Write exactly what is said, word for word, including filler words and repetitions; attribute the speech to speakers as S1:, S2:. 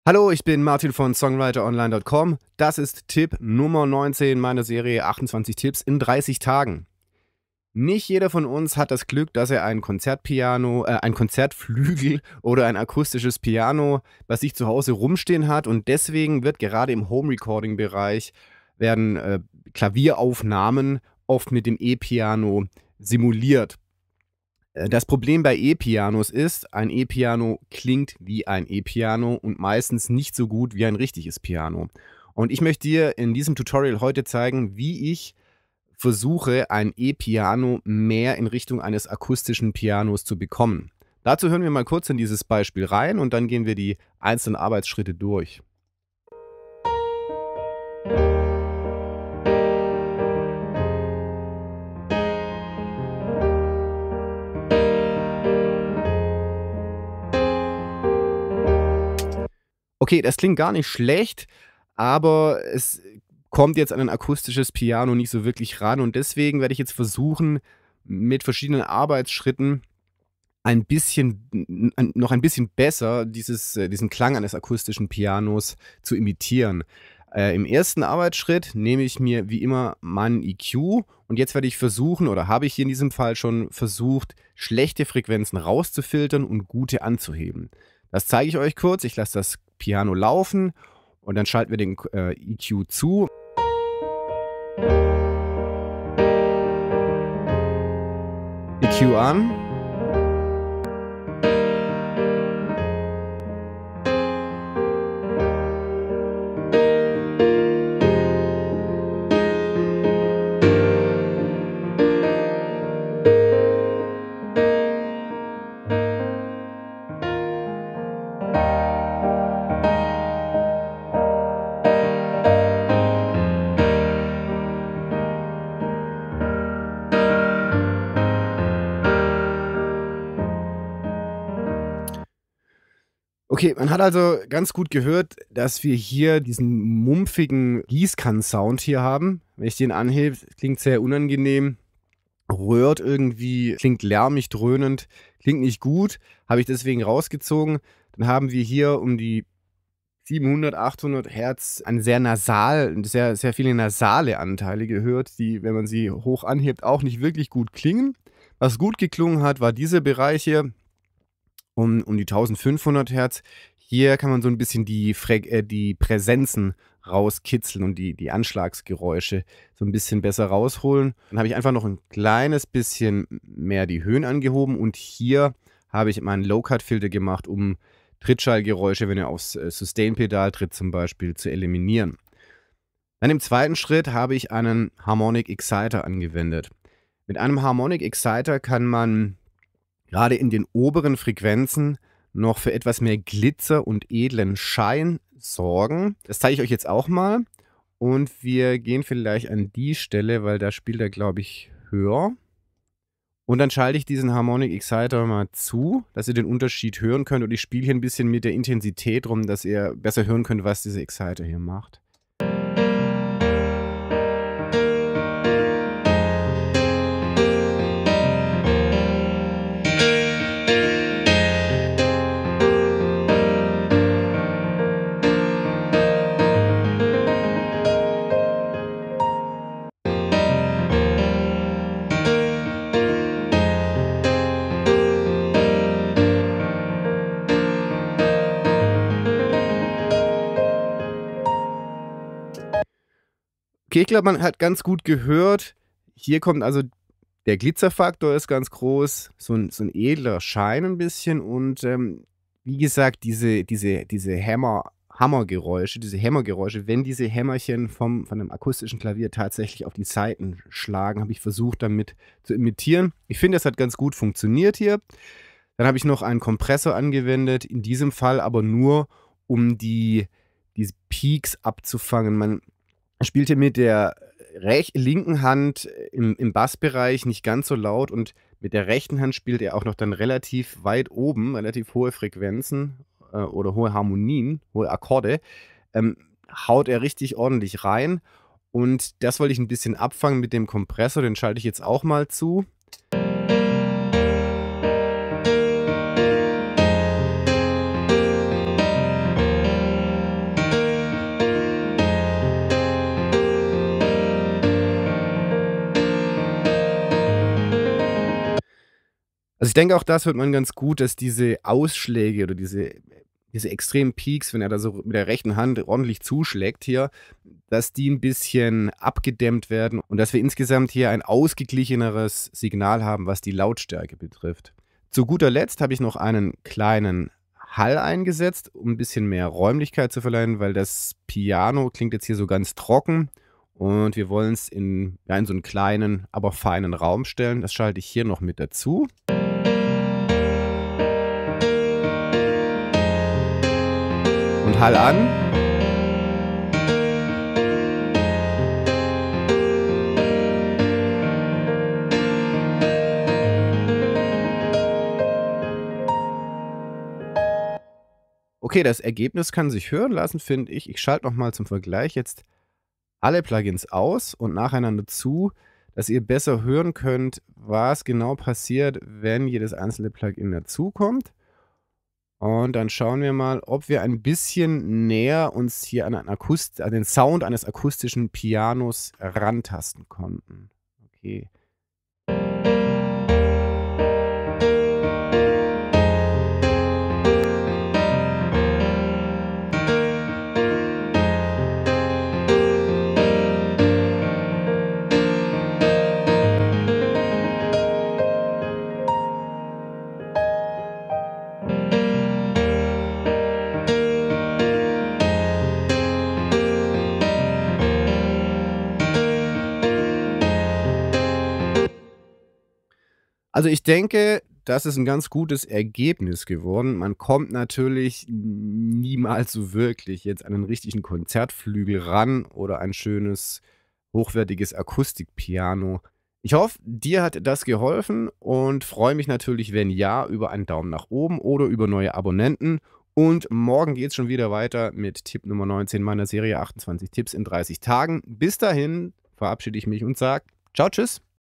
S1: Hallo, ich bin Martin von Songwriter Online Punkt com. Das ist Tipp Nummer neunzehn meiner Serie achtundzwanzig Tipps in dreißig Tagen. Nicht jeder von uns hat das Glück, dass er ein Konzertpiano, äh, ein Konzertflügel oder ein akustisches Piano bei sich zu Hause rumstehen hat, und deswegen wird gerade im Home-Recording-Bereich werden äh, Klavieraufnahmen oft mit dem E-Piano simuliert. Äh, Das Problem bei E-Pianos ist, ein E-Piano klingt wie ein E-Piano und meistens nicht so gut wie ein richtiges Piano. Und ich möchte dir in diesem Tutorial heute zeigen, wie ich versuche, ein E-Piano mehr in Richtung eines akustischen Pianos zu bekommen. Dazu hören wir mal kurz in dieses Beispiel rein und dann gehen wir die einzelnen Arbeitsschritte durch. Okay, das klingt gar nicht schlecht, aber es kommt jetzt an ein akustisches Piano nicht so wirklich ran, und deswegen werde ich jetzt versuchen, mit verschiedenen Arbeitsschritten ein bisschen n n noch ein bisschen besser dieses äh, diesen Klang eines akustischen Pianos zu imitieren. Äh, im ersten Arbeitsschritt nehme ich mir wie immer meinen E Q, und jetzt werde ich versuchen, oder habe ich hier in diesem Fall schon versucht, schlechte Frequenzen rauszufiltern und gute anzuheben. Das zeige ich euch kurz. Ich lasse das Piano laufen und dann schalten wir den äh, E Q zu. E Q an. Okay, man hat also ganz gut gehört, dass wir hier diesen mumpfigen Gießkannen-Sound hier haben. Wenn ich den anhebe, klingt sehr unangenehm, röhrt irgendwie, klingt lärmig, dröhnend, klingt nicht gut, habe ich deswegen rausgezogen. Dann haben wir hier um die siebenhundert, achthundert Hertz ein sehr nasal sehr sehr viele nasale Anteile gehört, die, wenn man sie hoch anhebt, auch nicht wirklich gut klingen. Was gut geklungen hat, war dieser Bereich hier um um die eintausendfünfhundert Hertz. Hier kann man so ein bisschen die Frek äh, die Präsenzen rauskitzeln und die die Anschlagsgeräusche so ein bisschen besser rausholen. Dann habe ich einfach noch ein kleines bisschen mehr die Höhen angehoben, und hier habe ich meinen Low-Cut-Filter gemacht, um Trittschallgeräusche, wenn ihr aufs äh, Sustain-Pedal tritt zum Beispiel, zu eliminieren. Dann im zweiten Schritt habe ich einen Harmonic Exciter angewendet. Mit einem Harmonic Exciter kann man gerade in den oberen Frequenzen noch für etwas mehr Glitzer und edlen Schein sorgen. Das zeige ich euch jetzt auch mal. Und wir gehen vielleicht an die Stelle, weil da spielt er, glaube ich, höher. Und dann schalte ich diesen Harmonic Exciter mal zu, dass ihr den Unterschied hören könnt. Und ich spiele hier ein bisschen mit der Intensität rum, dass ihr besser hören könnt, was dieser Exciter hier macht. Okay, ich glaube, man hat ganz gut gehört, hier kommt also der Glitzerfaktor ist ganz groß, so 'n so 'n edler Schein 'n bisschen, und, ähm, wie gesagt, diese diese diese Hämmer Hammergeräusche diese Hämmergeräusche, wenn diese Hämmerchen vom von 'nem akustischen Klavier tatsächlich auf die Saiten schlagen, habe ich versucht, damit zu imitieren. Ich finde, das hat ganz gut funktioniert hier. Dann habe ich noch einen Kompressor angewendet, in diesem Fall aber nur, um die diese Peaks abzufangen. Man spielt hier mit der rech linken Hand im im Bassbereich nicht ganz so laut, und mit der rechten Hand spielt er auch noch dann relativ weit oben, relativ hohe Frequenzen, äh, oder hohe Harmonien, hohe Akkorde, ähm, haut er richtig ordentlich rein, und das wollte ich ein bisschen abfangen mit dem Kompressor, den schalte ich jetzt auch mal zu. ich denke, auch das hört man ganz gut, dass diese Ausschläge oder diese diese extremen Peaks, wenn er da so mit der rechten Hand ordentlich zuschlägt hier, dass die 'n bisschen abgedämmt werden und dass wir insgesamt hier ein ausgeglicheneres Signal haben, was die Lautstärke betrifft. Zu guter Letzt habe ich noch einen kleinen Hall eingesetzt, um 'n bisschen mehr Räumlichkeit zu verleihen, weil das Piano klingt jetzt hier so ganz trocken und wir wollen's in ja, in so 'n kleinen, aber feinen Raum stellen. Das schalte ich hier noch mit dazu. Und Hall an. Okay, das Ergebnis kann sich hören lassen, finde ich. Ich schalte noch mal zum Vergleich jetzt alle Plugins aus und nacheinander zu, dass ihr besser hören könnt, was genau passiert, wenn jedes einzelne Plugin dazukommt. Und dann schauen wir mal, ob wir ein bisschen näher uns hier an ein Akust an den Sound eines akustischen Pianos rantasten konnten. Okay. Also, ich denke, das ist 'n ganz gutes Ergebnis geworden. Man kommt natürlich niemals so wirklich jetzt an 'nen richtigen Konzertflügel ran oder ein schönes, hochwertiges Akustikpiano. Ich hoffe, dir hat das geholfen und freue mich natürlich, wenn ja, über einen Daumen nach oben oder über neue Abonnenten. Und morgen geht's schon wieder weiter mit Tipp Nummer neunzehn meiner Serie achtundzwanzig Tipps in dreißig Tagen. Bis dahin verabschiede ich mich und sage: „Tschau, tschüss.“